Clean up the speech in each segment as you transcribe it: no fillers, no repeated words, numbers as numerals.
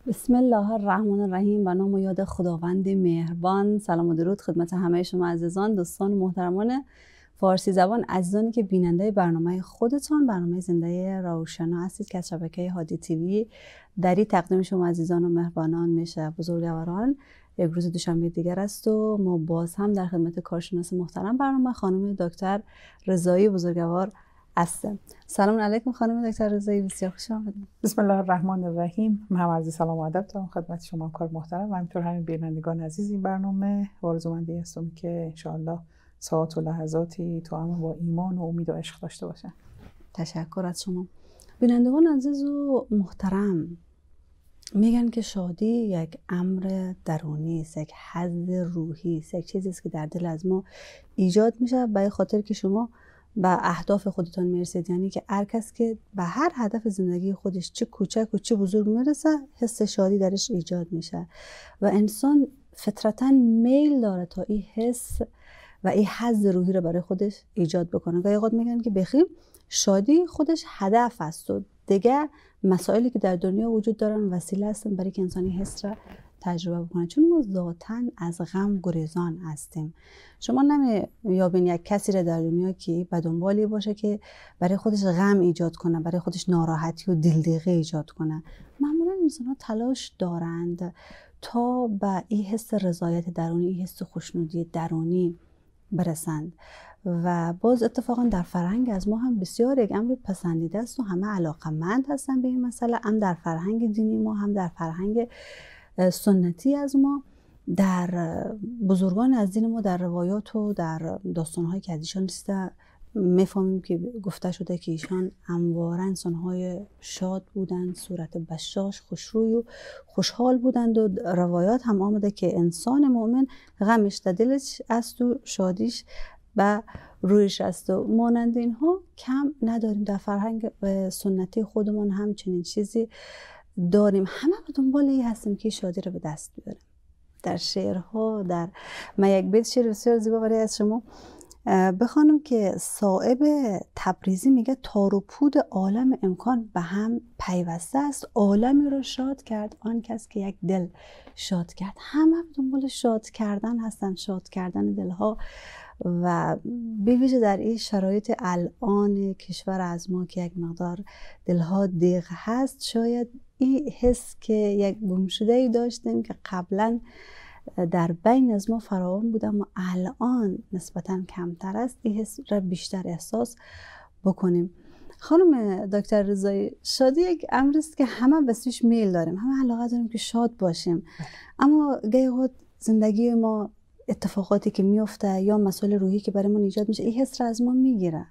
بسم الله الرحمن الرحیم. به نام و یاد خداوند مهربان. سلام و درود خدمت همه شما عزیزان، دوستان و محترمان فارسی زبان، عزیزانی که بیننده برنامه خودتان، برنامه زنده راهوشنا هستید که از شبکه هادی تیوی دری تقدیم شما عزیزان و مهربانان میشه. بزرگواران، یک روز دوشنبه دیگر است و ما باز هم در خدمت کارشناس محترم برنامه خانم دکتر رضایی بزرگوار هستم. سلام علیکم خانم دکتر رضایی، بسیار خوش آمدید. بسم الله الرحمن الرحیم. هم عرض سلام و ادب دارم خدمت شما کار محترم و همینطور همین بینندگان عزیز این برنامه. آرزومندی هستم که انشاءالله ساعات و لحظاتی تو هم با ایمان و امید و عشق داشته باشن. تشکر از شما. بینندگان عزیز و محترم، میگن که شادی یک امر درونی است، یک حظ روحی است، یک چیزی است که در دل از ما ایجاد میشه به خاطر که شما به اهداف خودتان میرسید. یعنی که هر کس که به هر هدف زندگی خودش چه کوچک و چه بزرگ میرسه، حس شادی درش ایجاد میشه و انسان فطرتاً میل داره تا این حس و این حظ روحی رو برای خودش ایجاد بکنه. گاهی اوقات میگن که بخیر شادی خودش هدف است و دیگه مسائلی که در دنیا وجود دارن وسیله هستن برای که انسانی حس را تجربه بکنه، چون ما ذاتاً از غم گریزان هستیم. شما نمی‌یابین یک کسی را در دنیا که به دنبالی باشه که برای خودش غم ایجاد کنه، برای خودش ناراحتی و دلدغی ایجاد کنه. معمولاً انسان‌ها تلاش دارند تا به این حس رضایت درونی، این حس خوشنودی درونی برسند و باز اتفاقا در فرهنگ از ما هم بسیار یک امر پسندیده است و همه علاقمند هستن به این مسئله، هم در فرهنگ دینی ما، هم در فرهنگ سنتی از ما. در بزرگان از دین ما در روایات و در داستان‌هایی که از ایشان رسیده میفهمیم که گفته شده که ایشان همواره انسان‌های شاد بودند، صورت بشاش، خوشروی و خوشحال بودند و روایات هم آمده که انسان مؤمن غمش در دلش است و شادیش به رویش است و مانند اینها کم نداریم. در فرهنگ سنتی خودمون همچنین چیزی داریم. همه به دنبال این هستیم که شادی رو به دست بیاریم. در شعرها، در من یک بیت شعر بسیار زیبا برای از شما بخوانم که صائب تبریزی میگه تار و پود عالم امکان به هم پیوسته است، عالمی رو شاد کرد آن کس که یک دل شاد کرد. همه به دنبال شاد کردن هستن، شاد کردن دلها و به ویژه در این شرایط الان کشور از ما که یک مقدار دلها دیغ هست، شاید این حس که یک گمشده‌ای داشتیم که قبلا در بین از ما فراوان بود اما الان نسبتاً کمتر است، این حس را بیشتر احساس بکنیم. خانم دکتر رضایی، شادی یک امر است که همه بسیش میل داریم، همه علاقه داریم که شاد باشیم، اما گاهی اوقات زندگی ما اتفاقاتی که میفته یا مسائل روحی که برای ما ایجاد میشه این حس را از ما میگیره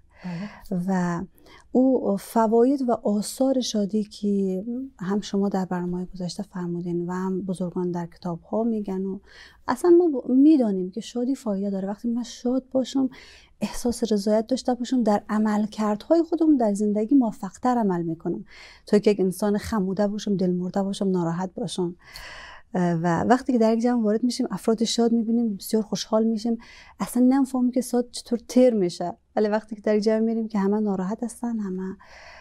و او فواید و آثار شادی که هم شما در برنامه گذشته فرمودین و هم بزرگان در کتاب ها میگن و اصلا ما میدانیم که شادی فایده داره. وقتی من شاد باشم، احساس رضایت داشته باشم، در عملکردهای خودم در زندگی موفق‌تر عمل میکنم تا که یک انسان خموده باشم، دلمرده باشم، ناراحت باشم. و وقتی که در یک جمع وارد میشیم افراد شاد میبینیم، بسیار خوشحال میشیم، اصلا نمیفهمیم که ساعت چطور تیر میشه. ولی وقتی که در یک جمع میریم که همه ناراحت هستن، همه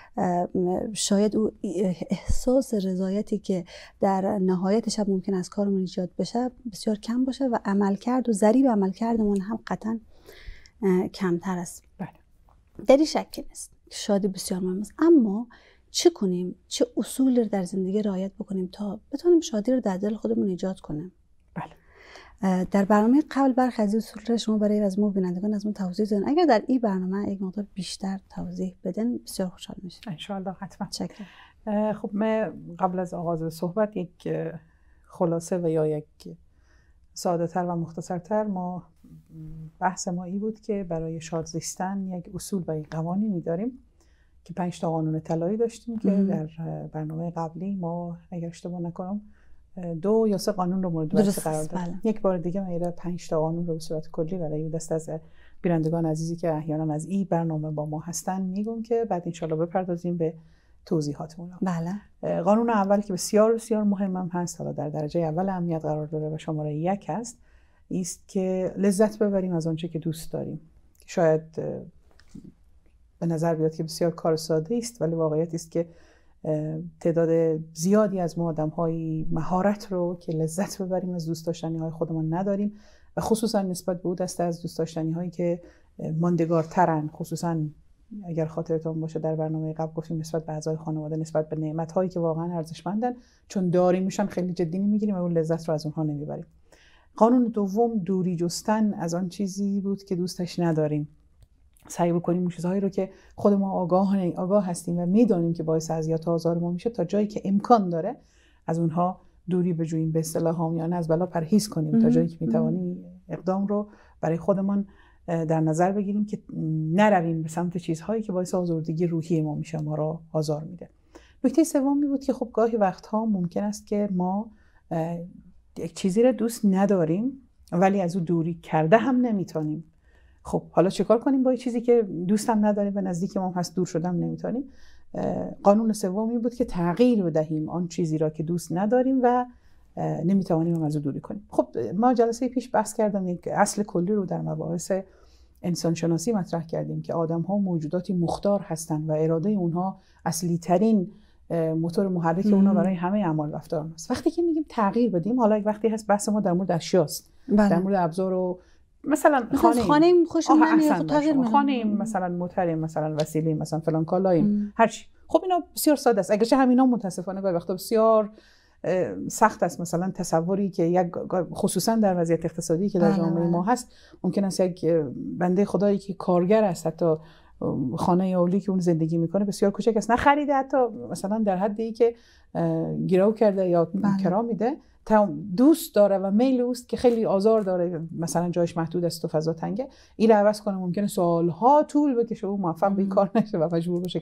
شاید او احساس رضایتی که در نهایت شب ممکن از کارمون ایجاد بشه بسیار کم باشه و عملکرد و ضریب عملکردمون هم قطعا کمتر است. در این شک نیست شادی بسیار مهم است، اما چه کنیم؟ چه اصول در زندگی رعایت بکنیم تا بتونیم شادی رو در دل خودمون ایجاد کنیم؟ بله. در برنامه قبل برخی از اصول رو شما برای از ما بینندگان از ما توضیح دادن. اگر در این برنامه یک مقدار بیشتر توضیح بدن بسیار خوشحال میشم. ان شاء الله حتما. چکرم. خب من قبل از آغاز صحبت یک خلاصه و یا یک ساده تر و مختصرتر بحث ما این بود که برای شاد زیستن یک اصول و یک قوانینی داریم که 5 تا قانون طلایی داشتیم که در برنامه قبلی ما اگر اشتباه نکنم 2 یا 3 قانون رو مورد بررسی قرار دادیم. یک بار دیگه من 5 تا قانون رو به صورت کلی برای دست از بینندگان عزیزی که احیانا از این برنامه با ما هستن میگم که بعد انشالله بپردازیم به توضیحاتمون. بله. قانون اول که بسیار بسیار مهمم هست، حالا در درجه اول اهمیت قرار داره و شماره 1 هست، است که لذت ببریم از آنچه که دوست داریم. شاید به نظر بیاد که بسیار کار ساده است، ولی واقعیت است که تعداد زیادی از ما آدم‌های مهارت رو که لذت ببریم از دوست داشتنی‌های خودمون نداریم و خصوصا نسبت به اون دسته از دوست داشتنی‌هایی که ماندگارترن. خصوصا اگر خاطرتون باشه در برنامه قبل گفتیم نسبت به اعضای خانواده، نسبت به نعمت‌هایی که واقعا ارزشمندن، چون داریمشون خیلی جدی نمی‌گیریم و اون لذت رو از اونها نمیبریم. قانون دوم دوری جستن از آن چیزی بود که دوستش نداریم. سعی بکنیم اون چیزهایی رو که خود ما آگاه هستیم و میدونیم که باعث اذیت و آزار ما میشه تا جایی که امکان داره از اونها دوری بجوییم، به اصطلاح حامیانه از بلا پرهیز کنیم تا جایی که میتوانیم اقدام رو برای خودمان در نظر بگیریم که نرویم به سمت چیزهایی که باعث آزردگی روحی ما میشه، ما رو آزار میده. نکته سومی بود که خب گاهی وقتها ممکن است که ما یک چیزی رو دوست نداریم ولی از او دوری کرده هم نمیتونیم. خب حالا چیکار کنیم با چیزی که دوستم نداریم و نزدیک ما هست دور شدم نمیتونیم؟ قانون سومی بود که تغییر بدهیم آن چیزی را که دوست نداریم و نمیتوانیم از او دوری کنیم. خب ما جلسه پیش بحث کردم، یک اصل کلی رو در مباحث انسان شناسی مطرح کردیم که آدم ها موجوداتی مختار هستند و اراده اونها اصلی ترین موتور محرک اونها برای همه اعمال و رفتار است. وقتی که میگیم تغییر بدیم، حالا یک وقتی هست بحث ما در مورد اشیاست، در مورد ابزار و مثلا خانه خوشم نمیاد تغییر میدم، خانه مثلا موتر، مثلا وسیله، مثلا فلان کالایم، هر چی. خب اینا بسیار ساده است، اگرچه همینا متاسفانه گاهی وقتا بسیار سخت است. مثلا تصوری که یک خصوصا در وضعیت اقتصادی که در جامعه ما هست، ممکن است یک بنده خدایی که کارگر است، حتی خانه اولی که اون زندگی میکنه بسیار کوچک است، نخریده، حتی مثلا در حدی که گیرو کرده یا کرا میده، دوست داره و میل اوست که خیلی آزار داره، مثلا جایش محدود است و فضا تنگه، این رو عوض کنه ممکنه سالها طول بکشه و موفق به این کار نشه و مجبور بشه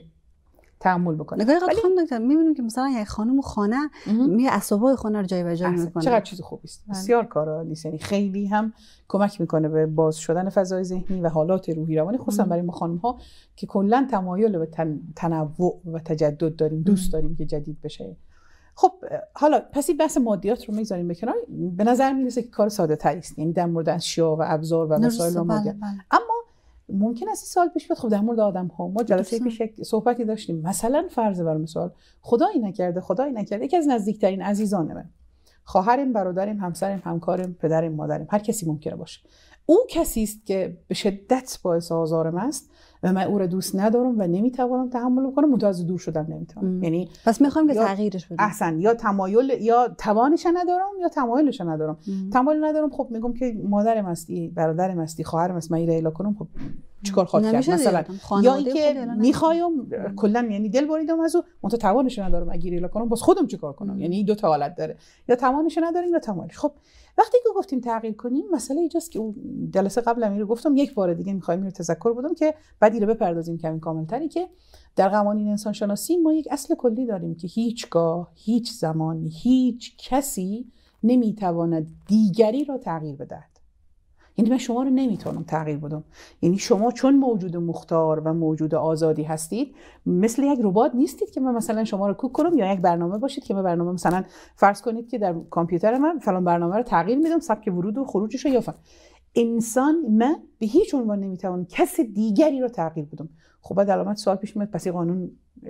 تحمل بکنه. ولی خانم دکتر میبینیم که مثلا یک خانم خانه میگه اسباب خانه رو جای به جای میکنه. چقدر چیز خوبی است، بسیار کارا نیست، یعنی خیلی هم کمک میکنه به باز شدن فضای ذهنی و حالات روحی روانی، خصوصا برای ما خانم ها که کلا تمایل به تنوع و تجدد داریم، دوست داریم که جدید بشه. خب حالا پس این بحث مادیات رو میذاریم به کنار، به نظر میرسه که کار ساده تری است، یعنی در مورد اشیا و ابزار و وسایل مادیات. اما ممکن است این سوال پیش بیاد، خب در مورد آدم ها ما جلسه پیش یک صحبتی داشتیم، مثلا فرض بر مثال خدایی نکرده یکی از نزدیکترین عزیزان من، خواهرم، برادرم، همسرم، همکارم، پدرم، مادرم، هر کسی ممکنه باشه، او کسی است که به شدت باعث آزارم است و من او را دوست ندارم و نمیتوانم تحمل کنم، متوجه دور شدم نمیتونم. یعنی پس میخوام که تغییرش بدم. احسن، یا تمایل یا توانش ندارم یا تمایلش ندارم. تمایل ندارم، خب میگم که مادرم هستی، برادرم هستی، خواهرم است، من ایره الا کنم، خب چیکار خواهد کرد مثلا؟ یا اینکه میخوایم کلا یعنی دل بریدم از او، من توانش ندارم اگه ایره کنم، باز خودم چیکار کنم؟ یعنی دو تا حالت داره، یا توانش نداریم یا تمایلش. خب وقتی که گفتیم تغییر کنیم، مسئله اینجاست که اون جلسه قبل امیر گفتم، یک بار دیگه می‌خوایم اینو تذکر بدم که بعد اینو بپردازیم کمی کامل‌تری، که در قوانین انسان شناسی ما یک اصل کلی داریم که هیچگاه، هیچ زمان، هیچ کسی نمیتواند دیگری را تغییر بدهد. یعنی من شما رو نمیتونم تغییر بدم، یعنی شما چون موجود مختار و موجود آزادی هستید، مثل یک ربات نیستید که من مثلا شما رو کوک کنم، یا یک برنامه باشید که من برنامه، مثلا فرض کنید که در کامپیوتر من فلان برنامه رو تغییر میدم، سبک ورود و خروجش رو یافت. انسان من به هیچ عنوان نمیتونم کس دیگری رو تغییر بدم. خب بعد علامت سوال پیش میاد، پس این قانون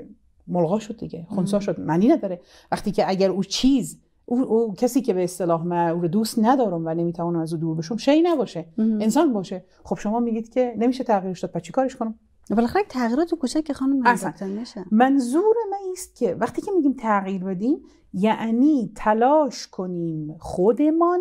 ملغا شد دیگه، خنثی شد، معنی نداره. وقتی که اگر او چیز او کسی که به اصطلاح من او رو دوست ندارم و نمیتوانم از او دور بشم، شی نباشه، انسان باشه، خب شما میگید که نمیشه تغییرش داد، پس چیکارش کنم؟ بالاخره تغییرات کوچک که خانم منظور نشه. منظور من است که وقتی که میگیم تغییر بدیم، یعنی تلاش کنیم خودمان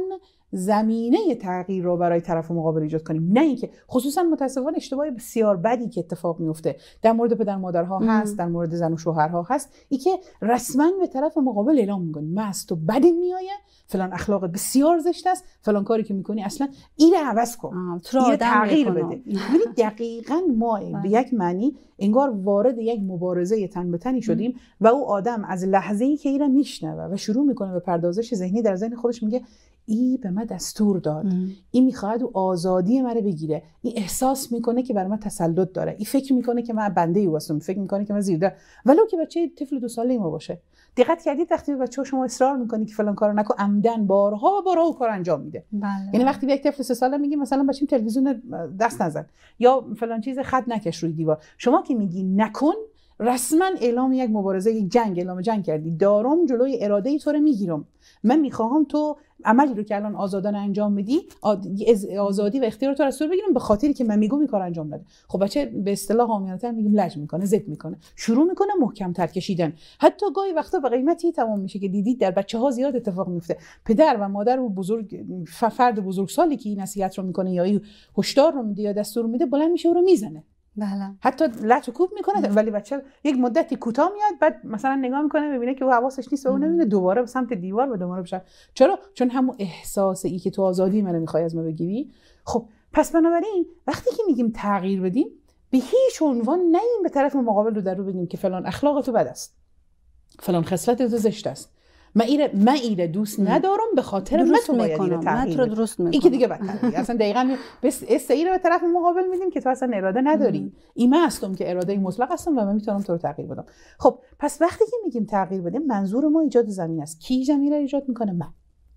زمینه تغییر رو برای طرف مقابل ایجاد کنیم، نه اینکه خصوصا متاسفانه اشتباه بسیار بدی که اتفاق میفته در مورد پدر مادرها هست، در مورد زن و شوهرها هست، این که رسما به طرف مقابل اعلام میکنن من از تو بدم میآید، فلان اخلاقت بسیار زشت است، فلان کاری که میکنی اصلا این رو عوض کن، این تغییر بده. یعنی دقیقاً ما به یک معنی انگار وارد یک مبارزه تن به تنی شدیم و او آدم از لحظه‌ای که این رو میشنوه و شروع میکنه به پردازش ذهنی در ذهن خودش، میگه ای به من دستور داد، این میخواد و آزادی من رو بگیره، این احساس میکنه که بر من تسلط داره، این فکر میکنه که من بنده ای هستم، فکر میکنه که من زیرده، ولو که بچه طفل 2 ساله ما باشه. دقت کردید وقتی به بچه شما اصرار میکنی که فلان کارو نکن، عمدن بارها و بارها کار انجام میده. یعنی وقتی به یک طفل 3 ساله میگی مثلا بچه‌م تلویزیون دست نزن یا فلان چیز خط نکش روی دیوار، شما که میگی نکن، رسما اعلام یک مبارزه، یک جنگ، اعلام جنگ کردی. دارم جلوی اراده تو رو میگیرم، من میخواهم تو عملی رو که الان آزادانه انجام میدی، آزادی و اختیار تو رو از تو بگیرم به خاطری که من میگم این کار انجام نده. خب بچه به اصطلاح عامیانه‌تر میگیم لج میکنه، ضد میکنه، شروع میکنه محکم تر کشیدن. حتی گاهی وقتا به قیمتی تمام میشه که دیدید در بچه‌ها زیاد اتفاق میفته. پدر و مادر و بزرگ فرد بزرگسالی که این نصیحت رو میکنه یا این هشدار رو میده یا دستور میده، بلند میشه و رو میزنه. بله. حتی لط و کوب میکنه، ولی بچه یک مدتی کوتاه میاد، بعد مثلا نگاه میکنه ببینه که او حواسش نیست و اون نمیبینه، دوباره به سمت دیوار و دوباره بشه. چرا؟ چون همون احساس ای که تو آزادی منو میخوای از من بگیری. خب پس بنابراین وقتی که میگیم تغییر بدیم، به هیچ عنوان نیم به طرف مقابل رو در رو بگیم که فلان اخلاق تو بد است، فلان خصلت تو زشت است، من ایره دوست ندارم به خاطر من تو باید اینو تغییر بدی. این که دیگه بدتره. اصلا دقیقاً بس استعیره به طرف مقابل میدیم که تو اصلا اراده نداری. این هستم که اراده مطلق هستم و من میتونم تو رو تغییر بدم. خب پس وقتی که میگیم تغییر بدیم، منظور ما ایجاد زمین است. کی زمین رو ایجاد میکنه؟ من.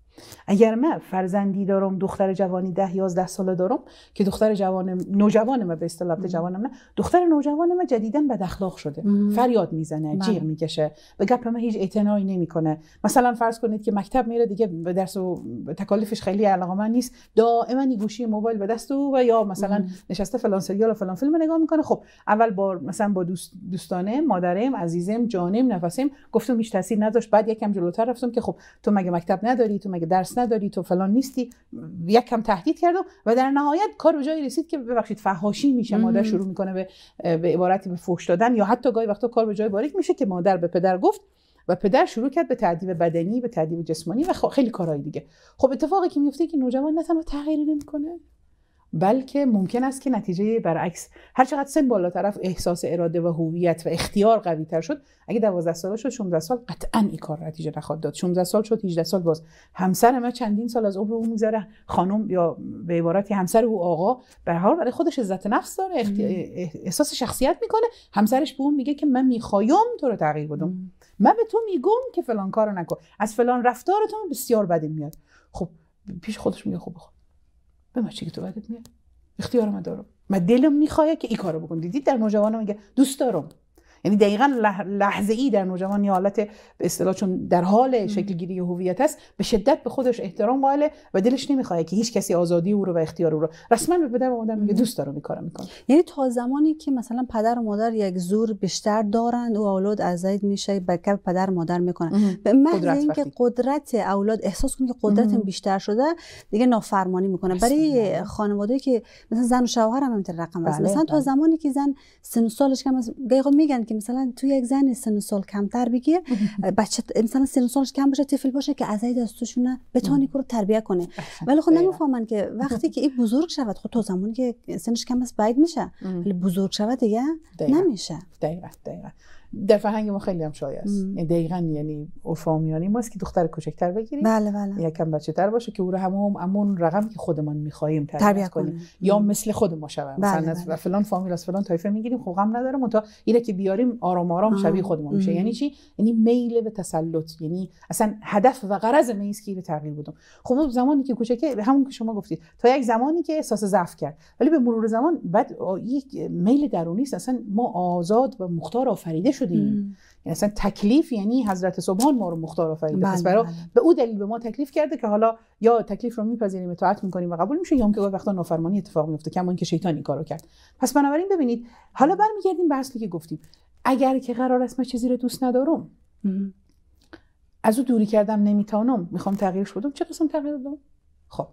اگر من فرزندی دارم، دختر جوانی 10-11 ساله دارم که دختر نوجوان ما، به اصطلاح جوانم نه، دختر نوجوان ما جدیداً بد اخلاق شده، فریاد میزنه، جیغ میکشه، به گپ من هیچ اعتنایی نمیکنه. مثلا فرض کنید که مکتب میره دیگه، به درس و تکالیفش خیلی علاقه‌مند نیست، دائما گوشی موبایل به دست و یا مثلا نشسته فلان سریال و فلان فیلم نگاه میکنه. خب اول بار مثلا با دوستانه، مادرم، عزیزم، جانم، نفسم گفتم هیچ تاثیر نداشت. بعد یکم جلوتر رفتم که خب تو مگه مکتب نداری، تو مگه درس نداری، تو فلان نیستی، یکم تهدید کردم و در نهایت کار به جایی رسید که ببخشید فحاشی میشه. مادر شروع میکنه به عبارتی به فحش دادن، یا حتی گاهی وقتا کار به جای باریک میشه که مادر به پدر گفت و پدر شروع کرد به تأدیب بدنی، به تأدیب جسمانی و خیلی کارهای دیگه. خب اتفاقی که میفته که نوجوان نه تنها تغییری نمیکنه، بلکه ممکن است که نتیجه برعکس، هر چقدر سن بالاتر احساس اراده و هویت و اختیار قوی تر شد، اگه 12 ساله شد، 16 سال، قطعاً این کار نتیجه نخواهد داد. 16 سال شد، 18 سال، باز همسر ما چندین سال از عمر او میذاره، خانم یا به عبارتی همسر او آقا، به هر حال برای خودش عزت نفس داره، احساس شخصیت میکنه. همسرش به اون میگه که من میخوایم تو رو تغییر بدم، من به تو میگم که فلان کارو نکن، از فلان رفتارتون بسیار بدم میاد. خب پیش خودش میگه خب به من چی که تو بدت میاد، اختیار من دارم، من دلم میخواد که این کارو بکن. دیدید در نوجوان میگه دوست دارم، یعنی دقیقاً لحظه ای در نوجوان یا حالت به اصطلاح چون در حال شکل گیری هویت است، به شدت به خودش احترام قائله و دلش نمیخواد که هیچ کسی آزادی او رو و اختیار او رو. رسما به پدر و مادر میگه دوست دارم این کارو میکنه. یعنی تا زمانی که مثلا پدر و مادر یک زور بیشتر دارند و اولاد ازاید میشه به کف پدر و مادر میکنن، به محض اینکه قدرت اولاد احساس کنه که قدرتم بیشتر شده، دیگه نافرمانی میکنه. برای خانواده‌ای که مثلا زن و شوهر هم همین رقم است، مثلا تا زمانی که زن سن و سالش کم است، میگن که مثلا تو یک زن سن و سال کمتر بگیر، بچه مثلا سن و سالش کم باشه، طفل باشه که ازای دستشونه بتونی که رو تربیت کنه. ولی خب نمیفهمن که وقتی که این بزرگ شود، خب تو زمانی که سنش کم است بعید میشه، ولی بزرگ شود دیگه نمیشه. دقیقاً در فرهنگ ما خیلی هم شایع است. دقیقاً یعنی عرفامیانی ماست که دختر کوچکتر بگیریم، بله. یکم بچه‌تر باشه که او رو همون رقمی که خودمون می‌خوایم تربیت کنیم یا مثل خود ما شوه. مثلا فلان فامیل از فلان طایفه میگیریم، خب غم نداره، منتها اینه که بیاریم آرام شبیه خودمون میشه. یعنی چی؟ یعنی میل به تسلط، یعنی اصلا هدف و غرض من است که رو تغییر بدم. خب زمانی که کوچکه، همون که شما گفتید، تا یک زمانی که احساس ضعف کرد، ولی به مرور زمان بعد یک میل درونی است. اصلا ما آزاد و مختار آفریده شدیم. یعنی اصلا تکلیف، یعنی حضرت سبحان ما رو مختار آفریده. پس برای به او دلیل به ما تکلیف کرده که حالا یا تکلیف رو میپذیریم، اطاعت میکنیم و قبول میشه، یا که وقتا نافرمانی اتفاق میفته، کما اینکه شیطان این کارو کرد. پس بنابراین ببینید، حالا برمیگردیم به اصلی که گفتیم، اگر که قرار است من چیزی رو دوست ندارم، از او دوری کردم، نمیتونم، میخوام تغییرش بدم، چه قسم تغییر بدم؟ خب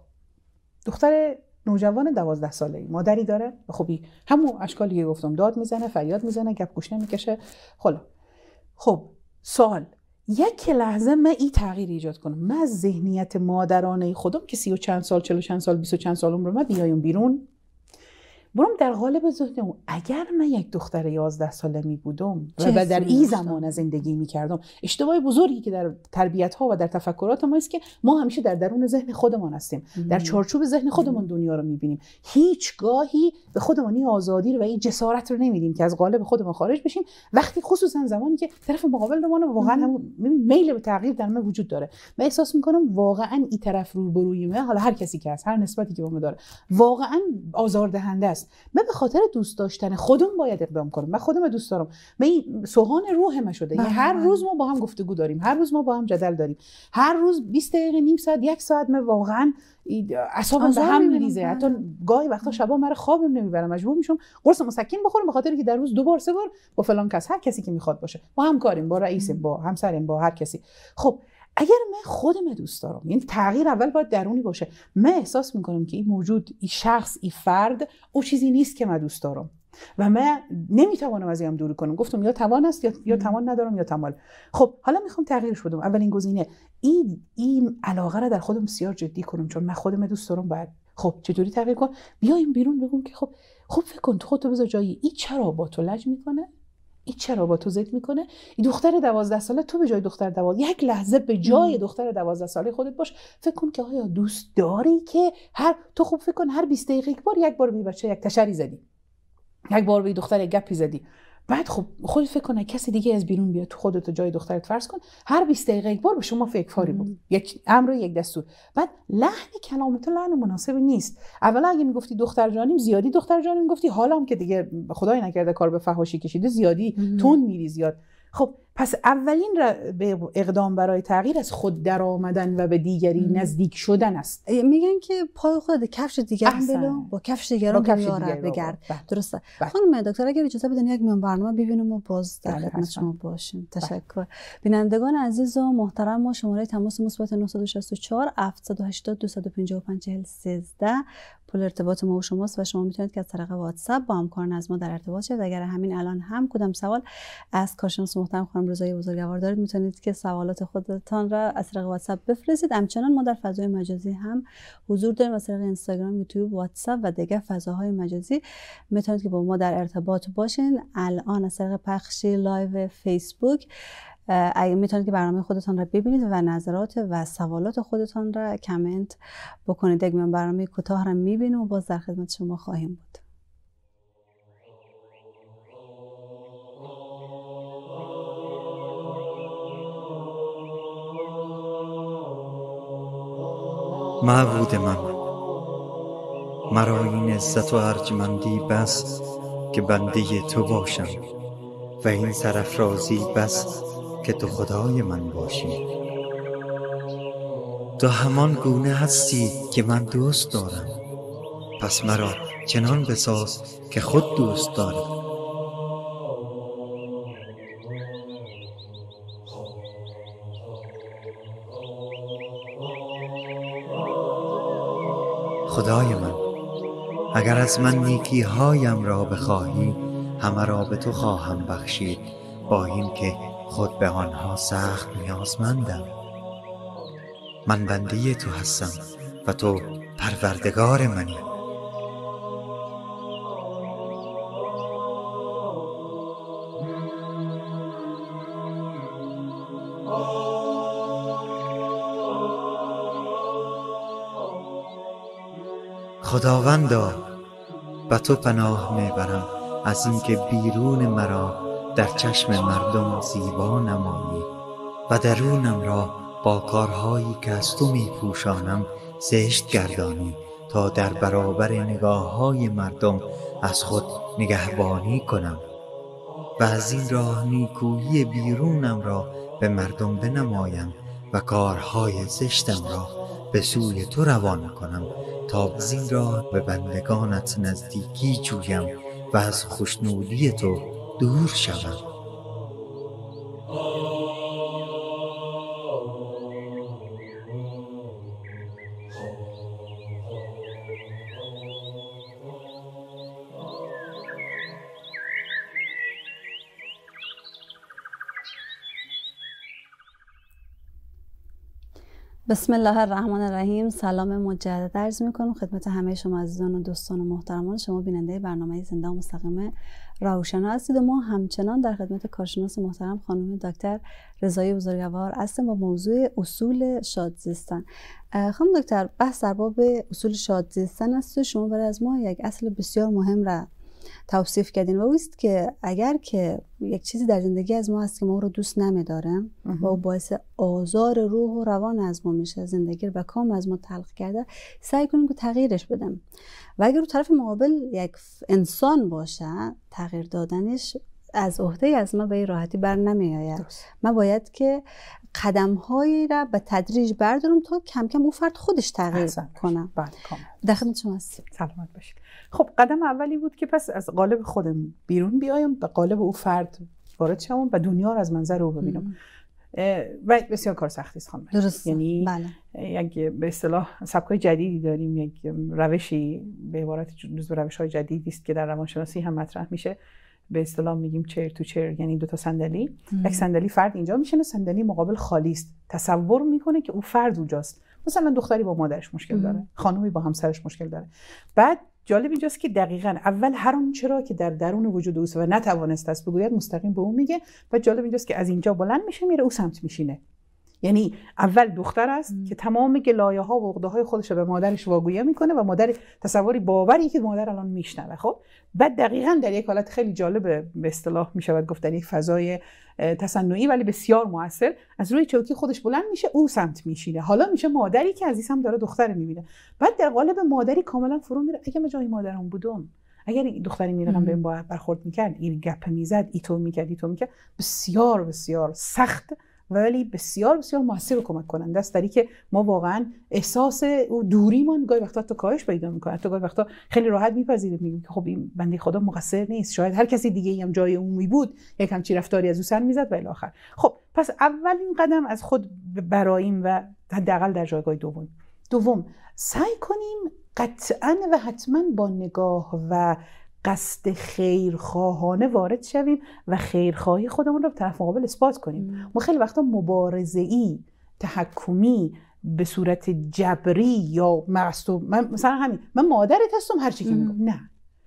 دختر نوجوان 12 ساله‌ای مادری داره، خوبی همون اشکالی که گفتم، داد میزنه، فریاد میزنه، گپ گوش نمیکشه. خب سوال، یک لحظه من این تغییر ایجاد کنم، من از ذهنیت مادرانه خودم که 30 و چند سال، 40 و چند سال، 20 و چند سال عمرم، من بیایم بیرون، برم در قالب ذهنم اگر من یک دختر 11 ساله می بودم و در این زمان زندگی می کردم، اشتباه بزرگی که در تربیت ها و در تفکرات ما است که ما همیشه در درون ذهن خودمان هستیم، در چارچوب ذهن خودمان دنیا رو می بینیم، هیچگاهی به خودمان این آزادی رو و این جسارت رو نمیدیم که از قالب خودمان خارج بشیم. وقتی خصوصا زمانی که طرف مقابل ما واقعا هم میل به تغییر در من وجود داره، من احساس میکنم واقعا این طرف روبروی من، حالا هر کسی که هست، هر نسبتی که با من داره، واقعا آزاردهنده است. است. من به خاطر دوست داشتن خودم باید اقدام کنم. من خودم دوست دارم. من سوهان روح من شده. یعنی هر روز ما با هم گفتگو داریم، هر روز ما با هم جدل داریم، هر روز 20 دقیقه، نیم ساعت، 1 ساعت من واقعا اعصابم به هم میریزه. حتی گاهی وقتا شبا من خوابم نمیبره، مجبور میشم قرص مسکن بخورم به خاطر اینکه در روز 2 بار 3 بار با فلان کس، هر کسی که میخواد باشه، با همکاریم، با رئیسم، با همسرم، با هر کسی. خب اگر من خودم دوست دارم، یعنی تغییر اول باید درونی باشه. من احساس میکنم که این موجود، این شخص، این فرد او چیزی نیست که من دوست دارم و من نمیتوانم از اینم دوری کنم. گفتم یا توان است یا توان ندارم یا تمال. خب حالا میخوام تغییرش بدم. اولین گزینه این علاقه رو در خودم بسیار جدی کنم، چون من خودم دوست دارم. بعد خب چطوری تغییر کنم؟ بیایم بیرون بگم که خب فکر کن تو خودتو بذار جایی. این چرا با تو لج میکنه؟ این چرا با تو ضد میکنه؟ این دختر 12 ساله، تو به جای دختر 12 یک لحظه به جای دختر 12 ساله خودت باش. فکر کن که آیا دوست داری که تو خوب فکر کن هر 20 دقیقه یک بار به بچه یک تشری زدی، یک بار به دختر یک گپی زدی. بعد خب خودت فکر کن کسی دیگه از بیرون بیاد، تو خودت جای دخترت فرض کن هر 20 دقیقه یک بار به شما فکر فاری بود، یک امر و یک دستور. بعد لحن کلامت لحن مناسب نیست. اولا اگه میگفتی دختر جانیم، زیادی دختر جانیم میگفتی، حالا هم که دیگه خدای نکرده کار به فحاشی کشیده، زیادی تون میری زیاد. خب پس اولین اقدام برای تغییر از خود در آمدن و به دیگری نزدیک شدن است. میگن که پای خود کفش دیگران بلو، با کفش دیگران بگرد. درسته. خانم دکتر اگر اجازه بدین یک میان برنامه ببینیم و باز در خدمت شما باشیم. تشکر. بینندگان عزیز و محترم، ما شماره تماس مثبت 964 780 255 4013 پول ارتباط ما و شماست و شما میتونید که از طریق واتساپ با همکاران از ما در ارتباط شید. اگر همین الان هم کدام سوال از کارشناس محترم خانم رضایی بزرگوار دارید، میتونید که سوالات خودتان را از طریق واتساپ بفرستید. همچنان ما در فضای مجازی هم حضور داریم، از طریق اینستاگرام، یوتیوب، واتساپ و دیگر فضاهای مجازی میتونید که با ما در ارتباط باشین. الان از طریق پخش لایو فیسبوک اگه میتونید که برنامه خودتان را ببینید و نظرات و سوالات خودتان را کامنت بکنید. یک میان برنامه کوتاه را میبینیم و باز در خدمت شما خواهیم بود. معبود من، مرا این عزت و ارجمندی بس که بنده تو باشم و این سرافرازی بس که تو خدای من باشی. تو همان گونه هستی که من دوست دارم، پس مرا چنان بساز که خود دوست دارم. خدای من، اگر از من نیکی هایم را بخواهی، همه را به تو خواهم بخشید، با این که خود به آنها سخت نیازمندم. من بنده تو هستم و تو پروردگار منی. خداوندا، به تو پناه میبرم از اینکه بیرون مرا در چشم مردم زیبا نمایی و درونم را با کارهایی که از تو میپوشانم زشت گردانی، تا در برابر نگاههای مردم از خود نگهبانی کنم و از این راه نیکویی بیرونم را به مردم بنمایم و کارهای زشتم را به سوی تو روانه کنم، تا از این راه به بندگانت نزدیکی جویم و از خوشنودی تو دور شوم. بسم الله الرحمن الرحیم. سلام مجدد عرض میکنم خدمت همه شما عزیزان و دوستان و محترمان. شما بیننده برنامه زنده و مستقیم راهوشنا هستید و ما همچنان در خدمت کارشناس محترم خانم دکتر رضایی بزرگوار هستیم با موضوع اصول شادزیستن. خانم دکتر، بحث در باب اصول شادزیستن است و شما برای از ما یک اصل بسیار مهم را توصیف کردین و اوست که اگر که یک چیزی در زندگی از ما هست که ما رو دوست نمی‌داریم و او باعث آزار روح و روان از ما میشه، زندگی رو به کام از ما تلخ کرده، سعی کنیم که تغییرش بدیم. و اگر رو طرف مقابل یک انسان باشه، تغییر دادنش از عهده از ما به این راحتی بر نمیآید. ما باید که قدم‌هایی را به تدریج بردارم تا کم کم اون فرد خودش تغییر کنه. بله کاملا. در خدمت شما هستم. سلامت باشید. خب قدم اولی بود که پس از قالب خودم بیرون بیایم، به قالب او فرد وارد شوم و دنیا رو از منظر او ببینم. و بسیار کار سختی است خانم. درست. یعنی بله. یک به اصطلاح سبکای جدیدی داریم، یک روشی به عبارت جزو روش‌های جدیدی است که در روانشناسی هم مطرح میشه. به اصطلاح میگیم چیر تو چیر، یعنی دو تا صندلی. یک صندلی فرد اینجا میشینه، صندلی مقابل خالی است. تصور میکنه که او فرد اونجاست. مثلا دختری با مادرش مشکل داره، خانومی با همسرش مشکل داره. بعد جالب اینجاست که دقیقاً اول هر اون چرا که در درون وجود اوست و نتوانسته است بگوید مستقیم به اون میگه. و جالب اینجاست که از اینجا بلند میشه میره او سمت میشینه. یعنی اول دختر است که تمام گلایه‌ها و عقده‌های خودش رو به مادرش واگویی میکنه و مادر تصوری باوری که مادر الان میشنوه. خب بعد دقیقاً در یک حالت خیلی جالب به اصطلاح میشود گفت در یک فضای تصنعی ولی بسیار موثر از روی چوکی خودش بلند میشه، او سمت میشینه. حالا میشه مادری که عزیز هم داره دختر میبینه. بعد در قالب مادری کاملا فرو میره. اگه من جای مادرم بودم، اگر دختری میرم بهم برخورد میکرد، این گپ میزد، ایتو میکرد، بسیار بسیار سخت ولی بسیار بسیار موثر و کمک کننده است در اینکه که ما واقعا احساس دوریمان گاهی وقتا تو کاهش پیدا میکنه. تو گاهی وقتا خیلی راحت میپذیریم، میگیم که خب این بنده خدا مقصر نیست، شاید هر کسی دیگه ای هم جای عمومی بود یک همچین رفتاری از او سر میزد و الی آخر. خب پس اولین قدم از خود براییم و حداقل در جایگاه دوم سعی کنیم قطعاً و حتما با نگاه و قصد خیرخواهانه وارد شویم و خیرخواهی خودمون رو به طرف مقابل اثبات کنیم. ما خیلی وقتا مبارزه‌ای، تحکمی، به صورت جبری یا من مثلا همین من مادرت هستم هر چی که میگم، نه،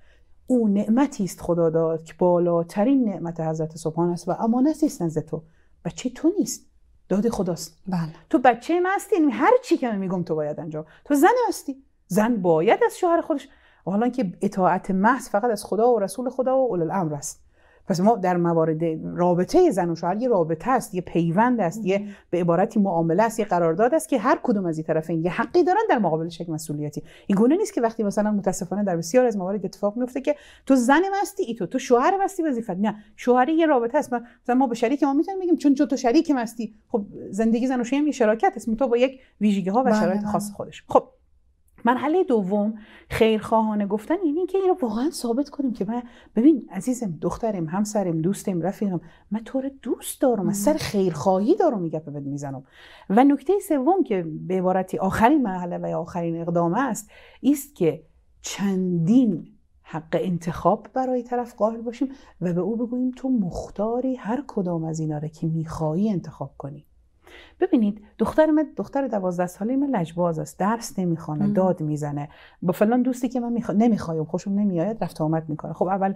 او نعمتی است خدا داد که بالاترین نعمت حضرت سبحان است و امانتی است نزد تو. بچه تو نیست، داد خداست. بله. تو بچه من هستی، هر چی که من میگم تو باید انجام. تو زن هستی، زن باید از شوهر خودش، حالا که اطاعت محض فقط از خدا و رسول خدا و اولو الامر است. پس ما در موارد رابطه زن و شوهر یه رابطه است، یه پیوند است، یه به عبارتی معامله است، یه قرارداد است که هر کدوم از این طرفین یه حقی دارن در مقابلش یک مسئولیتی. این گونه نیست که وقتی مثلا متاسفانه در بسیار از موارد اتفاق میفته که تو زن مستی، تو شوهر مستی وظیفت. نه، شوهری یه رابطه است. مثلا ما به شریک ما میتونیم بگیم چون تو شریک مستی، خب زندگی زن و شوهر یه شراکت است، تو با یک ویژگی‌ها و شرایط خاص خودش. خب مرحله دوم خیرخواهانه گفتن، یعنی که اینو واقعا ثابت کنیم که من ببین عزیزم، دخترم، همسرم، دوستم، رفیقم، من تو رو دوست دارم، از سر خیرخواهی دارم این گپ بهت میزنم. و نکته سوم که به عبارتی آخرین مرحله و یا آخرین اقدام است که چندین حق انتخاب برای طرف قائل باشیم و به او بگوییم تو مختاری هر کدام از اینا رو که میخوایی انتخاب کنی. ببینید دختر 12 ساله من لجباز است، درس نمیخونه، داد میزنه، با فلان دوستی که من نمیخوایم، خوشم نمیاد، رفت آمد میکنه. خب اول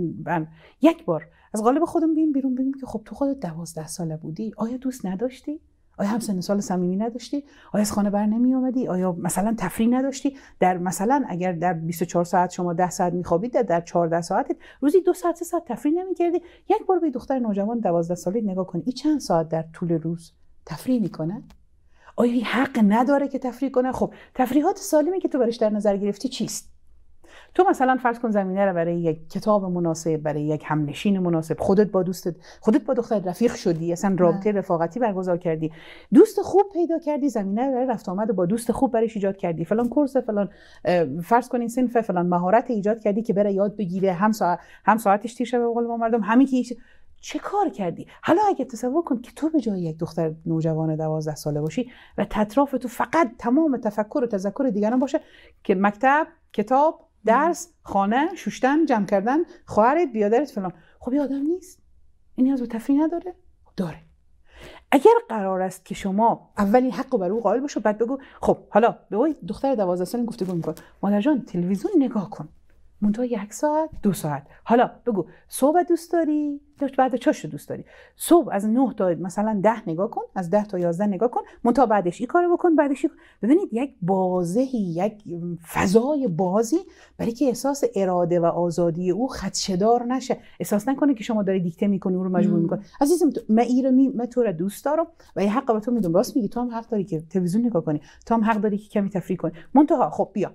یک بار از قالب خودم بیرون بگیم که خب تو خودت 12 ساله بودی، آیا دوست نداشتی؟ آیا همسن سال صمیمی نداشتی؟ آیا از خانه بر نمی آمدی؟ آیا مثلا تفریح نداشتی؟ در مثلا اگر در 24 ساعت شما 10 ساعت میخوابید، در 14 ساعت روزی 2 ساعت 3 ساعت تفریح نمیکردی؟ یک بار به دختر نوجوان 12 ساله نگاه کن، این چند ساعت در طول روز تفریح میکنه؟ آیا حق نداره که تفریح کنه؟ خب تفریحات سالمی که تو برش در نظر گرفتی چیست؟ تو مثلا فرض کن زمینه رو برای یک کتاب مناسب، برای یک همنشین مناسب، خودت با دخترت رفیق شدی، اصلا رابطه رفاقتی برگزار کردی، دوست خوب پیدا کردی، زمینه رو برای رفت آمد با دوست خوب برایش ایجاد کردی، فلان کورس، فلان فرض کن این صنف، فلان مهارت ایجاد کردی که بره یاد بگیره، هم ساعتش تیر شه به قول ما مردم، همین که چه کار کردی؟ حالا اگه تصور کن که تو به جای یک دختر نوجوان 12 ساله باشی و اطراف تو فقط تمام تفکر و تذکر دیگران باشه که مکتب، کتاب، درس، خانه، شوشتن، جمع کردن، خواهرت، بیادرت، فلان. خب یه آدم نیست؟ این نیاز به تفریح نداره؟ داره. اگر قرار است که شما اولی حق بر او قائل باشو، بعد بگو خب حالا به وای دختر 12 ساله گفتگو می‌کن، مادر جان تلویزیون نگاه کن، منتها 1 ساعت 2 ساعت. حالا بگو صبح دوست داری بعد چاشو دوست داری؟ صبح از 9 تا مثلا 10 نگاه کن، از 10 تا 11 نگاه کن، منتها بعدش این کارو بکن، بعدش ببینید یک بازی، یک فضای بازی برای که احساس اراده و آزادی او خدشه‌دار نشه، احساس نکنه که شما داری دیکته میکنی او رو مجبور میکنی. عزیزم من تو رو دوست دارم و یه حق به تو میدم. راست میگی، تو هم حق داری که تلویزیون نگاه کنی، تو هم حق داری که کمی تفریح کنی. منتها خب بیا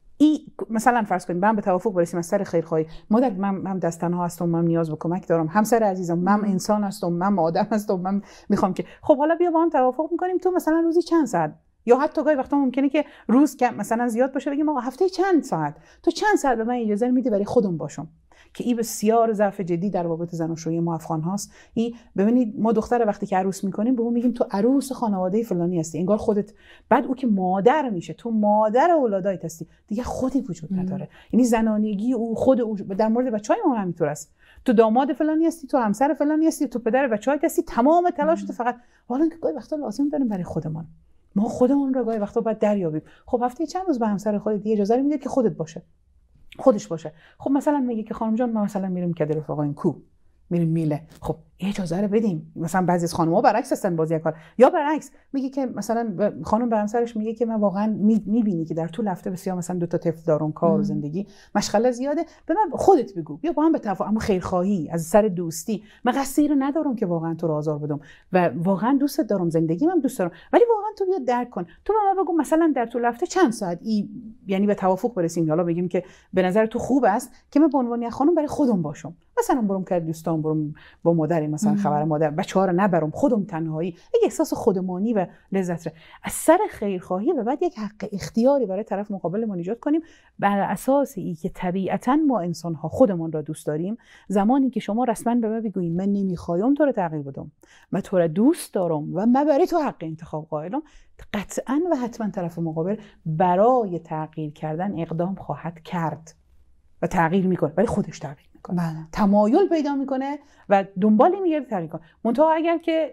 مثلا فرض کنیم به توافق برسیم از سر خیرخواهی. مادر من دست تنها هستم، من نیاز به کمک دارم، همسر عزیزم من انسان هستم، من آدم هستم، من میخوام که خب حالا بیا با هم توافق میکنیم تو مثلا روزی چند ساعت، یا حتی گاهی وقتا ممکنه که روز کم مثلا زیاد باشه، بگیم آقا هفته چند ساعت، تو چند ساعت به من اجازه میدی برای خودم باشم. که این بسیار ضعف جدی در روابط زناشویی ما افغان هاست. این ببینید ما دختر وقتی که عروس میکنیم به اون میگیم تو عروس خانواده فلانی هستی، انگار خودت، بعد او که مادر میشه تو مادر اولادایت هستی، دیگه خودی وجود نداره. یعنی زنانگی او خود او در مورد بچهای ما همینطور است. تو داماد فلانی هستی، تو همسر فلانی هستی، تو پدر بچه‌هات هستی، تمام تلاشت فقط حالا که گاهی وقتا لازم داریم برای خودمون، ما خودمون رو گاهی وقتا باید دریابیم. خب هفته چند روز به همسر خودت دیگه اجازه میدید که خودت باشه، خودش باشه. خب مثلا میگه که خانم جان ما مثلا میریم کدر رفقایم کو، میریم میله، خب اجازه رو بدیم. مثلا بعضی از خانم‌ها برعکس هستن بازی کار، یا برعکس میگه که مثلا خانم به همسرش میگه که من واقعا میبینی که در طول هفته بسیار مثلا 2 تا طفل دارم، کار و زندگی مشغله زیاده، به من خودت بگو، بیا با هم به توافق، اما خیرخواهی از سر دوستی، من قصدی رو ندارم که واقعا تو رو آزار بدم و واقعا دوست دارم، زندگی من دوست دارم، ولی واقعا تو بیا درک کن، تو به من بگو مثلا در طول هفته چند ساعت یعنی به توافق برسیم. حالا بگیم که به نظر تو خوب است که من به عنوان خانم برای خودم باشم، مثلا برم که دوستان، برم با مادری مثلا خبر مادر، بچه‌ها رو نبرم، خودم تنهایی، یک احساس خودمانی و لذت. از سر خیرخواهی و بعد یک حق اختیاری برای طرف مقابلمون ایجاد کنیم بر اساس ای که طبیعتاً ما انسان‌ها خودمون را دوست داریم. زمانی که شما رسما به من بگویید من نمیخوایم تو رو تغییر بدم، من تو رو دوست دارم و من برای تو حق انتخاب قائلم، قطعاً و حتما طرف مقابل برای تغییر کردن اقدام خواهد کرد و تغییر میکنه، ولی خودش تغییر میکنه. بله. تمایل پیدا میکنه و دنبال میگرده تغییر کنه. منتها اگر که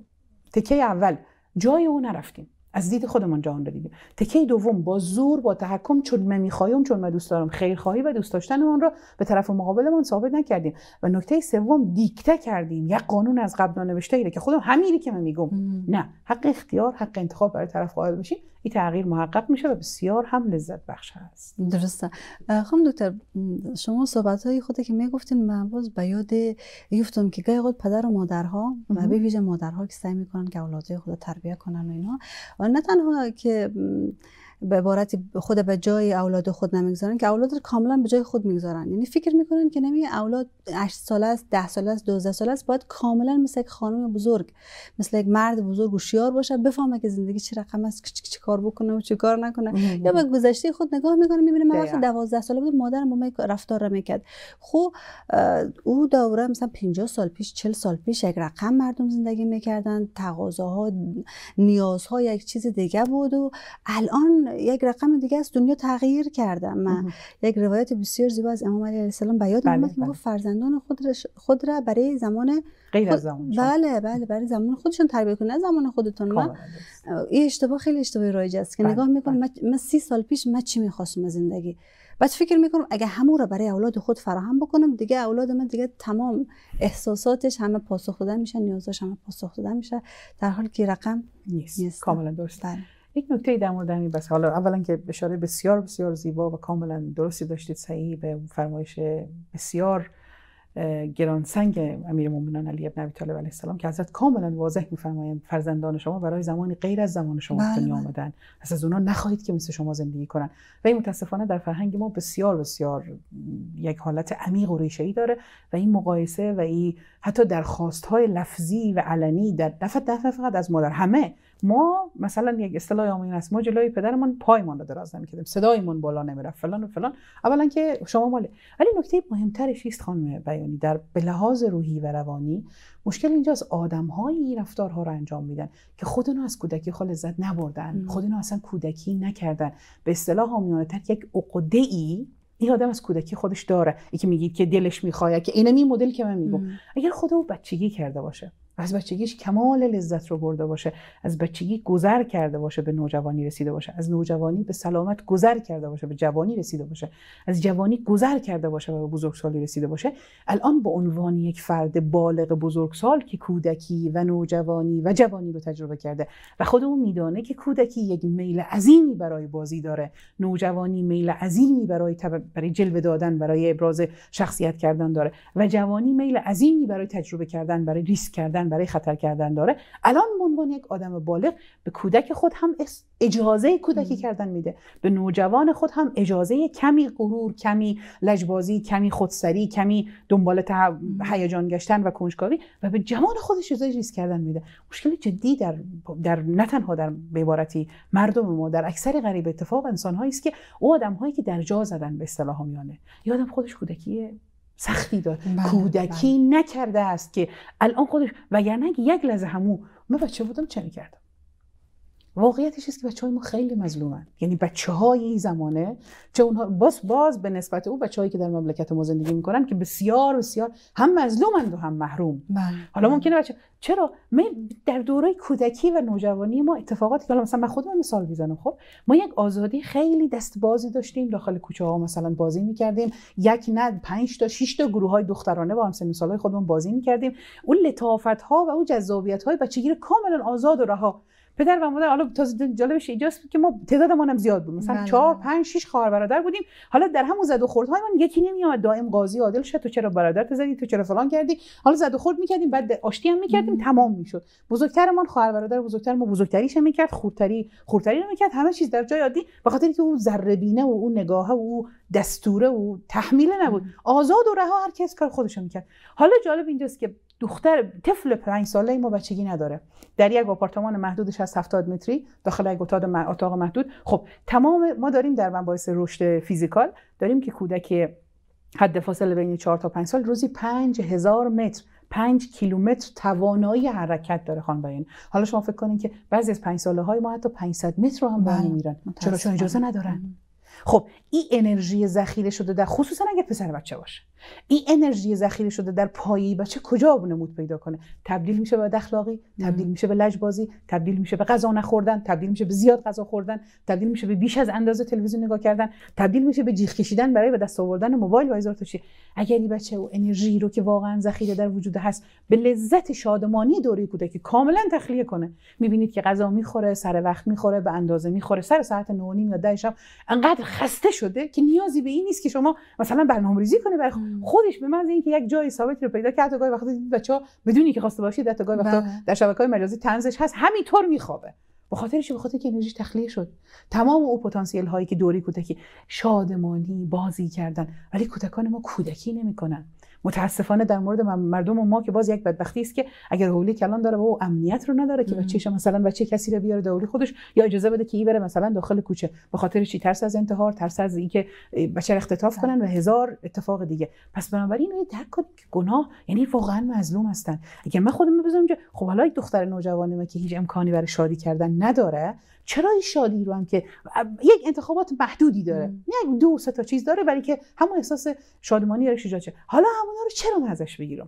تکه اول جای اون نرفتیم، از دید خودمون جهان رو دیدیم، تکه دوم با زور، با تحکم، چون من میخوایم، چون من دوست دارم، خیرخواهی و دوست داشتنمون رو به طرف مقابلمون ثابت نکردیم و نکته سوم دیکته کردیم، یک قانون از قبل نانوشته ایه که خودم همینی که من میگم نه، حق اختیار، حق انتخاب برای طرف قائل بشیم، این تغییر محقق میشه و بسیار هم لذت بخش هست. درسته. خانم دکتر، شما صحبت‌های خودت که میگفتین من باز به یاد گفتم که گاهی اوقات پدر و مادرها و به ویژه مادرها که سعی میکنن که اولادای خود تربیت کنن و اینها، و نه تنها که به عبارت خود به جای اولاد خود نمیگذارن، که اولاد رو کاملا به جای خود میگذارن. یعنی فکر میکنن که نمی اولاد 8 ساله است، 10 ساله است، 12 ساله است، باید کاملا مثل یک خانم بزرگ، مثل یک مرد بزرگ هوشیار باشه، بفهمه که زندگی چه رقم است، چه کار بکنه و چه کار نکنه. یا به گذشته خود نگاه میکنه، میبینه من وقتی 12 ساله بودم مادرم با من رفتار را میکرد. خب او دوره مثلا 50 سال پیش، 40 سال پیش یک رقم مردم زندگی میکردن، تقاضاها، نیازها یک چیز دیگه بود و الان یک رقم دیگه است. دنیا تغییر کرده. من یک روایت بسیار زیبا از امام علی علیه السلام به یاد میاد که میگه فرزندان خود را برای زمان غیر از زمان بله برای زمان خودشون تربیت کنن، نه زمان خودتون. من این اشتباه، خیلی اشتباه رایج است که نگاه میکنم من 30 سال پیش من چی میخواستم از زندگی، بعد فکر میکنم اگه همون رو برای اولاد خود فراهم بکنم، دیگه اولاد من دیگه تمام احساساتش همه پاسخ داده میشه، نیازش همه پاسخ داده میشه، در حالی که رقم نیست. کاملا درست. یک نکته در مورد همین بس، حالا اولا که اشاره بسیار بسیار زیبا و کاملا درستی داشتید، صحیح به فرمایش بسیار گرانسنگ امیرالمومنین علی ابن ابی طالب علیه السلام که حضرت کاملا واضح می‌فرمایند فرزندان شما برای زمانی غیر از زمان شما دنیا آمدن، از اونها نخواهید که مثل شما زندگی کنن. و این متاسفانه در فرهنگ ما بسیار بسیار یک حالت عمیق و ریشه‌ای داره و این مقایسه و این حتی درخواست‌های لفظی و علنی در فقط از مادر، همه ما مثلا یک اصطلاح عامی است، ما جلوی پدرمون پایمان رو دراز نمی‌کردیم، صدایمون بالا نمیرفت، فلان و فلان. اولا که شما مال، ولی نکته مهمترش چیست خانم بیانی، در به لحاظ روحی و روانی مشکل اینجاست آدم‌هایی این رفتارها رو انجام میدن که خودشون از کودکی خود لذت نبردن، خودشون اصلا کودکی نکردن، به اصطلاح عامیانه‌تر یک عقده‌ای این آدم از کودکی خودش داره. یکی میگید که دلش میخواد که اینمی مدل که من میگم، اگر خودمو بچگی کرده باشه، و از بچگیش کمال لذت رو برده باشه، از بچگی گذر کرده باشه به نوجوانی رسیده باشه، از نوجوانی به سلامت گذر کرده باشه به جوانی رسیده باشه، از جوانی گذر کرده باشه و به بزرگسالی رسیده باشه، الان به عنوان یک فرد بالغ بزرگسال که کودکی و نوجوانی و جوانی رو تجربه کرده و خودمون میدونه که کودکی یک میل عظیمی برای بازی داره، نوجوانی میل عظیمی برای جلوه دادن، برای ابراز شخصیت کردن داره و جوانی میل عظیمی برای تجربه کردن، برای ریسک کردن، برای خطر کردن داره. الان به عنوان یک آدم بالغ به کودک خود هم اجازه کودکی کردن میده، به نوجوان خود هم اجازه کمی غرور، کمی لجبازی، کمی خودسری، کمی دنبال هیجان گشتن و کنجکاوی و به جوان خودش اجازه ریسک کردن میده. مشکل جدی در نه تنها در به عبارتی مردم ما، در اکثر غریب اتفاق انسان‌هایی است که او آدم‌هایی که در جا زدن به اصطلاح میانه، یا آدم خودش کودکی سختی داد، کودکی نکرده است که الان خودش، وگرنه یک لحظه همون من بچه بودم چه می‌کردم. واقعیتش است که بچه‌های ما خیلی مظلومن، یعنی بچه‌های این زمانه، چه اونها باز به نسبت اون بچه‌هایی که در مملکت ما زندگی می‌کنن که بسیار بسیار هم مظلومند و هم محروم. حالا ممکنه چرا در دوره کودکی و نوجوانی ما اتفاقاتی که مثلا من خودم مثال میزنم، خب ما یک آزادی خیلی دستبازی داشتیم، داخل کوچه‌ها مثلا بازی می‌کردیم، یک نه 5 تا 6 تا گروه‌های دخترانه با هم سن و سال‌های خودمون بازی می‌کردیم، اون لطافت‌ها و اون جذابیت‌های بچگی رو کاملا آزاد و رها. پدر و مادر، حالا تازه جالبش اینجاست که ما تعدادمون هم زیاد بود، مثلا 4 5 6 خواهر برادر بودیم. حالا در همون زد و خوردهایمون یکی نمیاد دائم قاضی عادل شه، تو چرا برادرت زدی، تو چرا فلان کردی، حالا زد و خورد میکردیم، بعد آشتی هم میکردیم، تمام میشد. بزرگترمان خواهر برادر بزرگتر ما بزرگتریش میکرد، خردتری رو میکرد، همه چیز در جای عادی، به خاطر اینکه اون ذره بینه و اون نگاهه و اون دستوره و تحمیل نبود، آزاد و رها هر کس کار خودش میکرد. حالا جالب اینجاست که دختر طفل 5 ساله ما بچگی نداره، در یک آپارتمان محدود 60-70 متری داخل یک اتاق محدود. خب تمام ما داریم در مباحث رشد فیزیکال داریم که کودک حد فاصله بین 4 تا 5 سال روزی 5000 متر 5 کیلومتر توانایی حرکت داره خانم بیان. حالا شما فکر کنین که بعضی از 5 ساله های ما حتی 500 متر رو هم برمی میرن. چون اجازه ندارن. خب این انرژی ذخیره شده در، خصوصا اگه پسر بچه باشه، این انرژی ذخیره شده در پایه بچه کجا نمود پیدا کنه؟ تبدیل میشه به بد اخلاقی، تبدیل میشه به لجبازی، تبدیل میشه به غذا نخوردن، تبدیل میشه به زیاد غذا خوردن، تبدیل میشه به بیش از اندازه تلویزیون نگاه کردن، تبدیل میشه به جیغ کشیدن برای به دست آوردن موبایل و هزار تا چیز. اگر این بچه و انرژی رو که واقعا ذخیره در وجود هست به لذت شادمانی دوره کودکی کاملا تخلیه کنه، میبینید که غذا میخوره، سر وقت میخوره، به اندازه میخوره، سر ساعت 9:30 یا 10 شب انقدر خسته شده که نیازی به این نیست که شما مثلا برنامه‌ریزی کنید برای خودش، به محض اینکه یک جای ثابتی رو پیدا کرده. گاهی وقتا دیدید بچه‌ها بدونی که خواسته باشید حتی گاهی وقتا در شبکه‌های مجازی طنزش هست، همینطور میخوابه، به خاطر که انرژیش تخلیه شد. تمام اون پتانسیل هایی که دوره کودکی شادمانی بازی کردن، ولی کودکان ما کودکی نمی‌کنن. متاسفانه در مورد مردم ما که باز یک بدبختی است که اگر حولی کلان داره و او امنیت رو نداره که بچه‌ش مثلا بچه کسی رو بیاره دوری خودش یا اجازه بده که ای بره مثلا داخل کوچه، به خاطر چی؟ ترس از انتحار، ترس از اینکه بچه اختطاف کنن و هزار اتفاق دیگه. پس بنابراین اینو درک کنید که گناه یعنی واقعا مظلوم هستن. اگر من خودم بزنم که خب حالا یک دختر نوجوانی ما که هیچ امکانی برای شادی کردن نداره، چرا این شادی رو هم که یک انتخابات محدودی داره، نه 2-3 تا چیز داره، ولی که همون احساس شادمانی رو شجاعت، حالا همونا رو چرا من ازش بگیرم؟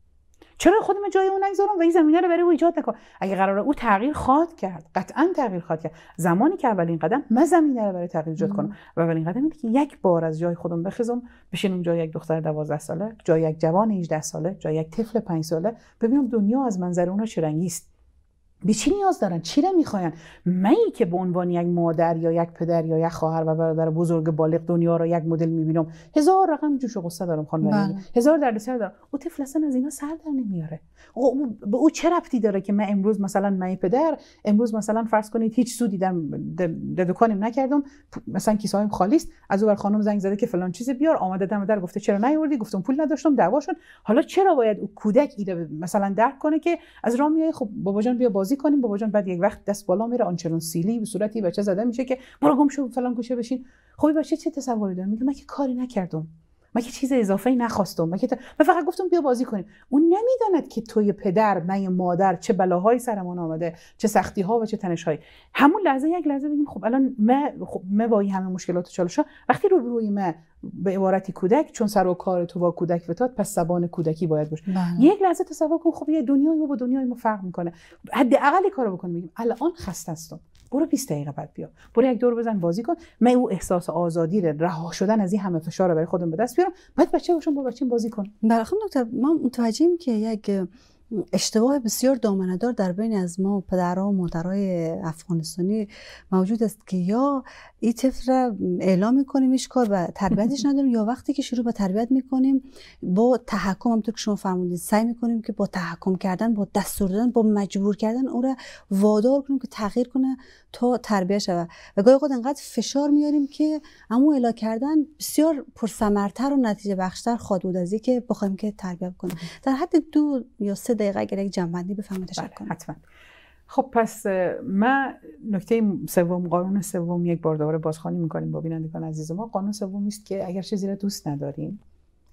چرا خودم جای اون نگذارم و این زمینه رو برای او ایجاد نکنم؟ اگه قراره او تغییر خواهد کرد، قطعاً تغییر خواهد کرد. زمانی که اولین قدم من زمینه رو برای تغییر ایجاد کنم و اولین قدم اینه که یک بار از جای خودم بخیزم، بشینم جای یک دختر 12 ساله، جای یک جوان 18 ساله، جای یک طفل 5 ساله، ببینم دنیا از منظر اونها چه رنگی است. به چی نیاز دارن؟ چی رو میخواین؟ منی که به عنوان یک مادر یا یک پدر یا یک خواهر و برادر بزرگ بالغ دنیا رو یک مدل میبینم، هزار رقم جوش و قصه دارم خانم، هزار دردسر دارم. او طفل اصلا از اینا سر در نمیاره. به او چه ربطی داره که من امروز مثلا من پدر امروز مثلا فرض کنید هیچ سودی در دکانم نکردم، مثلا کیسه‌ام خالی است، از اون خانم زنگ زده که فلان چیز بیار، آمده دم در گفته چرا نیاوردی، گفتم پول نداشتم، دعوا شد. حالا چرا باید او کودک ایده مثلا درک کنه که از راه میای خب بابا جان بیا بازی کنیم، بابا جان بعد یک وقت دست بالا میره آنچنان سیلی به صورتی بچه زده میشه که برو گم شو فلان گوشه بشین. خب بچه چه تصوری داره؟ میگه من که کاری نکردم، من که چیز اضافه‌ای نخواستم، من فقط گفتم بیا بازی کنیم. اون نمیداند که توی پدر، من مادر، چه بلاهایی سرمون آمده، چه سختی‌ها و چه تنش‌هایی. همون لحظه یک لحظه بگیم خب الان ما با این همه مشکلات و چالش‌ها وقتی روبروی ما به عبارتی کودک، چون سر و کار تو با کودک فتاد، پس زبان کودکی باید باشه. یک لحظه تصور کن خب یه دنیایی با دنیای ما فرق میکنه. حداقل کارو بکن، بگیم الان خسته هستم، برو 20 دقیقه بعد بیا، برو یک دور بزن بازی کن، من او احساس آزادی رها شدن از این همه فشار رو برای خودم به دست بیارم، بعد بچه باشم با بچه‌م بازی کنم. بله خانم دکتر، ما متوجهیم که یک اشتباه بسیار دامنه‌دار در بین از ما پدرها و مادرای افغانستانی موجود است که یا این طفل را اعلام می‌کنیم هیچ کار و تربیتش نداریم، یا وقتی که شروع به تربیت می‌کنیم با تحکم، همونطور که شما فرمودید، سعی می‌کنیم که با تحکم کردن، با دستور دادن، با مجبور کردن او را وادار کنیم که تغییر کنه تا تربیت شود. و گاهی اوقات انقدر فشار میاریم که اما الا کردن بسیار پرثمرتر و نتیجه بخشتر خواهد بود از اینکه بخوایم که تربیت کنیم. در حد 2 یا 3 دقیقه اگر یک جنبندی بفهمید تشکر. حتما. خب پس من نکته سوم، قانون سوم، یک بار دوباره بازخوانی میکنیم با بینندگان عزیز ما. قانون سوم است که اگر چیزی را دوست نداریم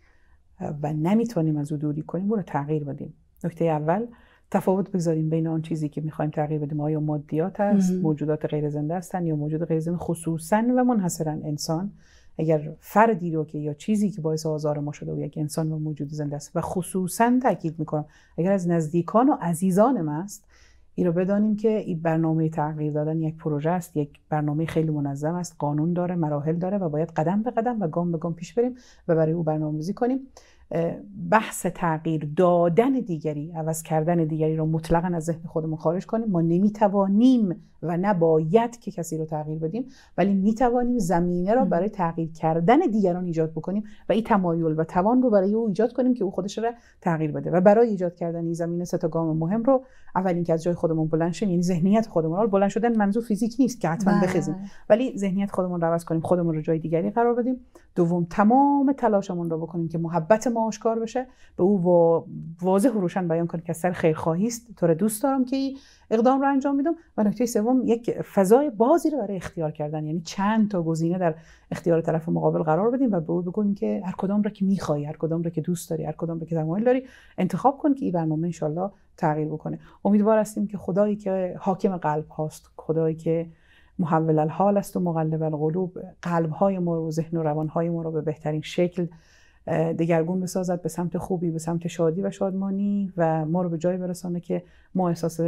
و نمیتونیم از او دوری کنیم، اون رو تغییر بدیم. نکته اول، تفاوت بگذاریم بین آن چیزی که میخوایم تغییر بدیم، آیا مادیات است، موجودات غیر زنده هستند، یا موجود غیر زنده، خصوصا و منحصرا انسان. اگر فردی رو که یا چیزی که باعث آزار ما شده و یک انسان و موجود زنده است، و خصوصا تاکید میکنم اگر از نزدیکان و عزیزان ما است، این رو بدانیم که این برنامه تغییر دادن یک پروژه است، یک برنامه خیلی منظم است، قانون داره، مراحل داره و باید قدم به قدم و گام به گام پیش بریم و برای او برنامه‌ریزی کنیم. بحث تغییر دادن دیگری، عوض کردن دیگری رو مطلقاً از ذهن خودمون خارج کنیم. ما نمیتوانیم و نباید که کسی رو تغییر بدیم، ولی میتوانیم زمینه رو برای تغییر کردن دیگران ایجاد بکنیم و این تمایل و توان رو برای او ایجاد کنیم که او خودش رو تغییر بده. و برای ایجاد کردن این زمینه 3 تا گام مهم رو، اول اینکه از جای خودمون بلند شیم، یعنی ذهنیت خودمون رو بلند شدن، منظور فیزیک نیست که حتما بخزیم، ولی ذهنیت خودمون رو عوض کنیم، خودمون رو جای دیگری قرار بدیم. دوم، تمام تلاشمون رو بکنیم که محبت ما آشکار بشه، به او واضح و روشن بیان کنیم که از سر خیرخواهی است، تو رو دوست دارم که اقدام رو انجام میدم. و نکته سوم، یک فضای بازی رو برای اختیار کردن، یعنی چند تا گزینه در اختیار طرف مقابل قرار بدیم و به او بگوییم که هر کدام رو که می‌خوای، هر کدام رو که دوست داری، هر کدام رو که تمایل داری انتخاب کن که این برنامه ان شاءالله تغییر بکنه. امیدوار هستیم که خدایی که حاکم قلب هاست، خدایی که محول الحال است و مقلب القلوب، قلب‌های ما رو، ذهن و روان‌های ما رو به بهترین شکل دگرگون بسازد، به سمت خوبی، به سمت شادی و شادمانی، و ما رو به جایی برسانه که ما احساس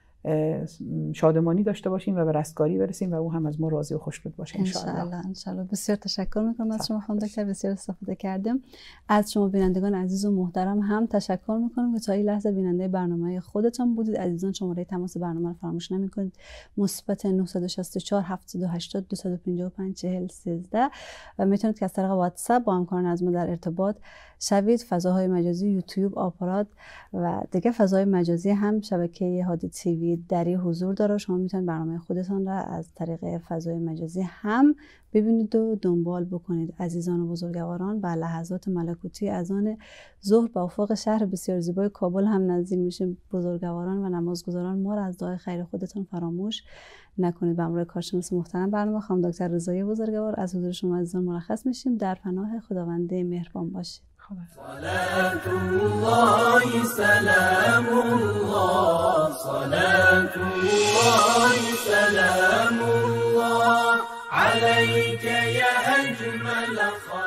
شادمانی داشته باشیم و به رستگاری برسیم و او هم از ما راضی و خوشنود باشه ان شاءالله. بسیار تشکر میکنم از شما خانم دکتر، بسیار استفاده کردیم. از شما بینندگان عزیز و محترم هم تشکر میکنم که تا این لحظه بیننده برنامه خودتون بودید. عزیزان، شماره تماس برنامه رو فراموش نکنید، مثبت 964 780 255 4013 و میتونید که از طریق واتساپ با همکاران از ما در ارتباط شوید. فضاهای مجازی یوتیوب، آپارات و دیگه فضاهای مجازی هم شبکه هادی تیوی دری حضور داره. شما میتونید برنامه خودتان را از طریق فضای مجازی هم ببینید و دنبال بکنید. عزیزان و بزرگواران، و لحظات ملکوتی اذان ظهر به افق شهر بسیار زیبای کابل هم نزدیک میشه. بزرگواران و نمازگزاران ما را از دعای خیر خودتان فراموش نکنید. به همراه کارشناس محترم برنامه خانم دکتر رضایی بزرگوار از حضور شما عزیزان مرخص میشیم. در پناه خداوند مهربان باشید. صلاة الله سلام الله، صلاة الله سلام الله عليك يا أجمل خلق.